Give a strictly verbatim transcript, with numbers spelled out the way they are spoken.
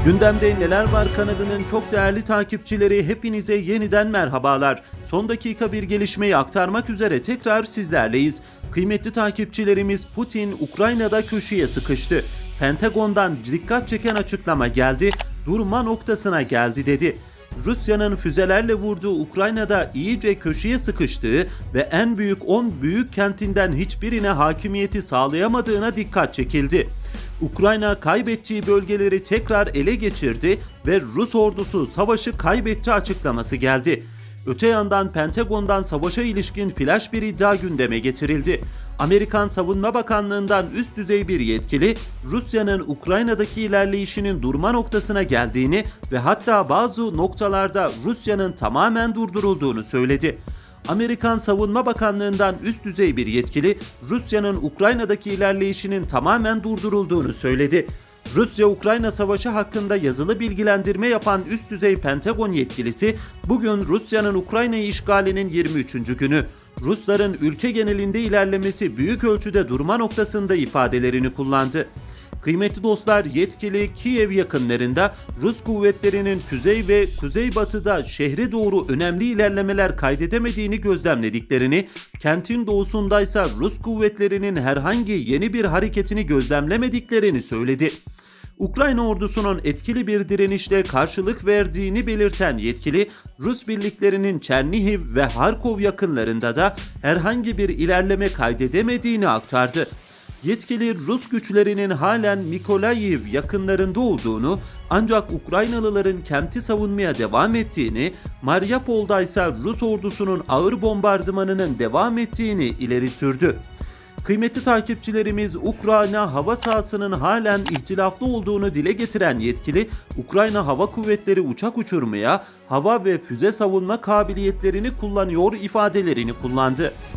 Gündemde Neler Var kanalının çok değerli takipçileri, hepinize yeniden merhabalar. Son dakika bir gelişmeyi aktarmak üzere tekrar sizlerleyiz. Kıymetli takipçilerimiz, Putin Ukrayna'da köşeye sıkıştı. Pentagon'dan dikkat çeken açıklama geldi, durma noktasına geldi dedi. Rusya'nın füzelerle vurduğu Ukrayna'da iyice köşeye sıkıştığı ve en büyük on büyük kentinden hiçbirine hakimiyeti sağlayamadığına dikkat çekildi. Ukrayna kaybettiği bölgeleri tekrar ele geçirdi ve Rus ordusu savaşı kaybetti açıklaması geldi. Öte yandan Pentagon'dan savaşa ilişkin flash bir iddia gündeme getirildi. Amerikan Savunma Bakanlığı'ndan üst düzey bir yetkili, Rusya'nın Ukrayna'daki ilerleyişinin durma noktasına geldiğini ve hatta bazı noktalarda Rusya'nın tamamen durdurulduğunu söyledi. Amerikan Savunma Bakanlığı'ndan üst düzey bir yetkili, Rusya'nın Ukrayna'daki ilerleyişinin tamamen durdurulduğunu söyledi. Rusya-Ukrayna savaşı hakkında yazılı bilgilendirme yapan üst düzey Pentagon yetkilisi, bugün Rusya'nın Ukrayna'yı işgalinin yirmi üçüncü günü. Rusların ülke genelinde ilerlemesi büyük ölçüde durma noktasında ifadelerini kullandı. Kıymetli dostlar, yetkili Kiev yakınlarında Rus kuvvetlerinin kuzey ve kuzeybatıda şehre doğru önemli ilerlemeler kaydedemediğini gözlemlediklerini, kentin doğusundaysa Rus kuvvetlerinin herhangi yeni bir hareketini gözlemlemediklerini söyledi. Ukrayna ordusunun etkili bir direnişle karşılık verdiğini belirten yetkili, Rus birliklerinin Çernihiv ve Harkov yakınlarında da herhangi bir ilerleme kaydedemediğini aktardı. Yetkili, Rus güçlerinin halen Mikolayiv yakınlarında olduğunu, ancak Ukraynalıların kenti savunmaya devam ettiğini, Mariupol'da ise Rus ordusunun ağır bombardımanının devam ettiğini ileri sürdü. Kıymetli takipçilerimiz, Ukrayna hava sahasının halen ihtilaflı olduğunu dile getiren yetkili, Ukrayna Hava Kuvvetleri uçak uçurmaya, hava ve füze savunma kabiliyetlerini kullanıyor ifadelerini kullandı.